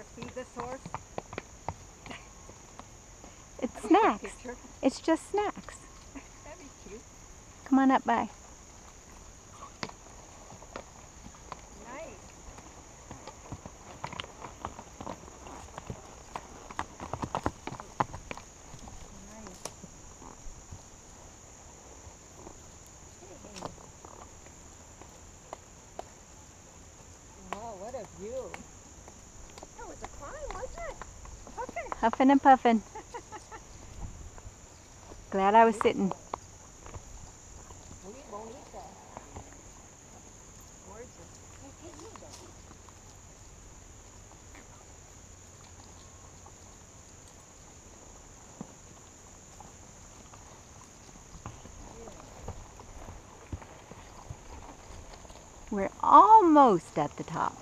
source, feed the source. It's snacks. It's just snacks. That'd be cute. Come on up, bye. Nice. Wow, what a view. That was a climb, wasn't it? Okay. Huffing and puffing. Glad I was sitting. Muy bonita. Gorgeous. We're almost at the top.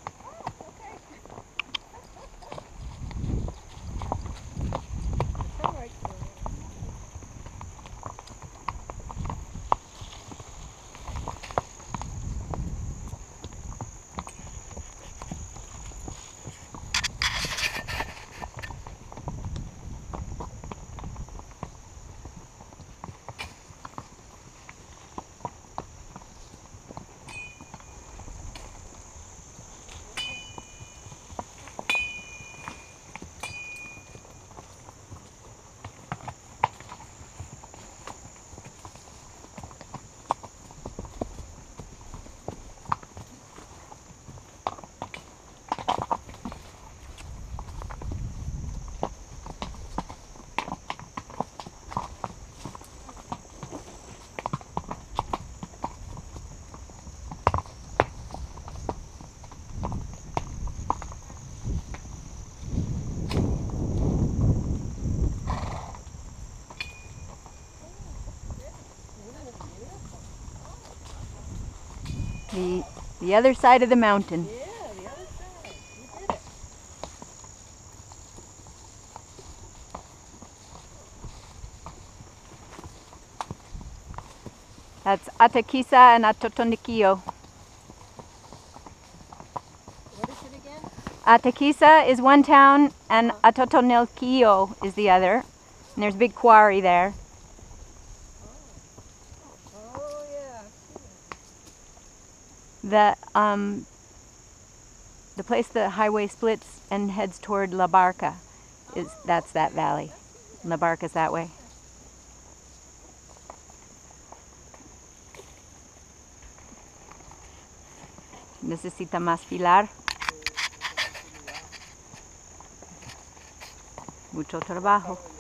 The other side of the mountain. Yeah, the other side. You did it. That's Atakisa and Atotonikio. What is it again? Atakisa is one town and Atotonilkio is the other. And there's a big quarry there. Oh yeah. The place the highway splits and heads toward La Barca that's that valley. La Barca's that way. Necesita más filar. Mucho trabajo.